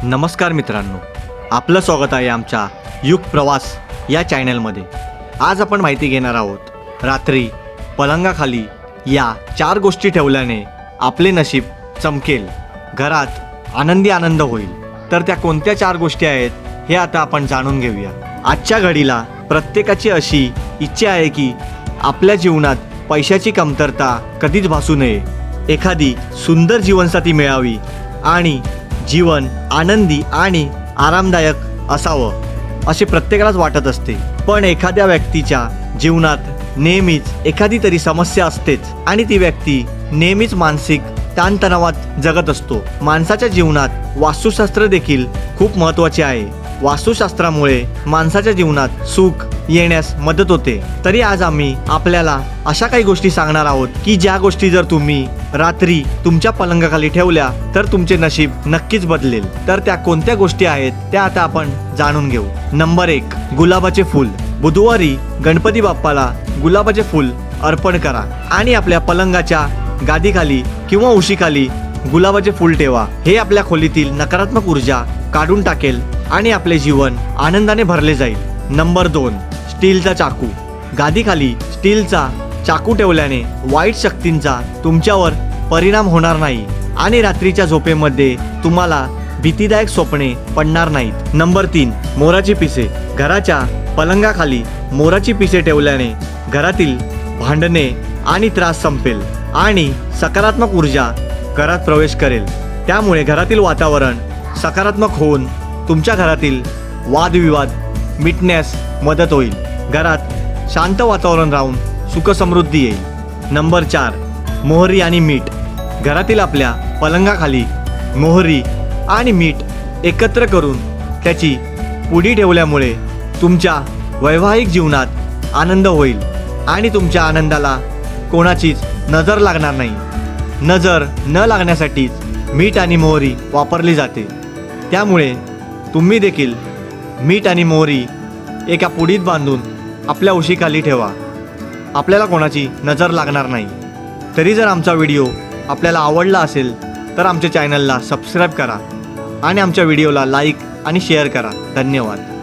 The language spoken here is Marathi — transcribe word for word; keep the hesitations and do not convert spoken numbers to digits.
नमस्कार मित्रांनो, आपलं स्वागत आहे आमच्या युग प्रवास या चॅनलमध्ये। आज आपण माहिती घेणार आहोत रात्री पलंगाखाली या चार गोष्टी ठेवल्याने आपले नशीब चमकेल, घरात आनंदी आनंद होईल। तर त्या कोणत्या चार गोष्टी आहेत हे आता आपण जाणून घेऊया। आजच्या घडीला प्रत्येकाची अशी इच्छा आहे की आपल्या जीवनात पैशाची कमतरता कधीच भासू नये, एखादी सुंदर जीवनसाथी मिळावी आणि जीवन आनंदी आणि आरामदायक असावं असे प्रत्येकालाच वाटत असते। पण एखाद्या व्यक्तीच्या जीवनात नेहमीच एखादी तरी समस्या असतेच आणि ती व्यक्ती नेहमीच मानसिक ताणतणावात जगत असतो। माणसाच्या जीवनात वास्तुशास्त्र देखील खूप महत्त्वाचे आहे। वास्तुशास्त्रामुळे माणसाच्या जीवनात सुख येण्यास मदत होते। तरी आज आम्ही आपल्याला अशा काही गोष्टी सांगणार आहोत की ज्या गोष्टी जर तुम्ही रात्री तुमच्या पलंगाखाली ठेवल्या तर तुमचे नशीब नक्कीच बदलेल। तर त्या कोणत्या गोष्टी आहेत त्या आता आपण जाणून घेऊ। नंबर एक, गुलाबाचे फूल। बुधवारी गणपती बाप्पाला गुलाबाचे फूल अर्पण करा आणि आपल्या पलंगाच्या गादीखाली किंवा उशीखाली गुलाबाचे फूल ठेवा। हे आपल्या खोलीतील नकारात्मक ऊर्जा काढून टाकेल आणि आपले जीवन आनंदाने भरले जाईल। नंबर दोन, स्टीलचा चाकू। गादीखाली स्टीलचा चाकू ठेवल्याने वाईट शक्तींचा तुमच्यावर परिणाम होणार नाही आणि रात्रीच्या झोपेमध्ये तुम्हाला भीतीदायक स्वप्ने पडणार नाहीत। नंबर तीन, मोराची पिसे। घराच्या पलंगाखाली मोराची पिसे ठेवल्याने घरातील भांडणे आणि त्रास संपेल आणि सकारात्मक ऊर्जा घरात प्रवेश करेल। त्यामुळे घरातील वातावरण सकारात्मक होऊन तुमच्या घरातील वादविवाद मिटण्यास मदत होईल। घरात शांत वातावरण राहून सुखसमृद्धी येईल। नंबर चार, मोहरी आणि मीठ। घरातील आपल्या पलंगाखाली मोहरी आणि मीठ एकत्र करून त्याची पुडी ठेवल्यामुळे तुमच्या वैवाहिक जीवनात आनंद होईल आणि तुमच्या आनंदाला कोणाचीच नजर लागणार नाही। नजर न लागण्यासाठीच मीठ आणि मोहरी वापरली जाते। त्यामुळे तुम्ही देखील मीठ आणि मोहरी एका पुडीत बांधून आपल्या उशीखाली ठेवा, आपल्याला कोणाची नजर लागणार नाही। तरी जर आमचा व्हिडिओ आपल्याला आवडला असेल तर आमच्या चॅनलला सबस्क्राईब करा आणि आमच्या व्हिडिओला लाईक आणि शेअर करा। धन्यवाद।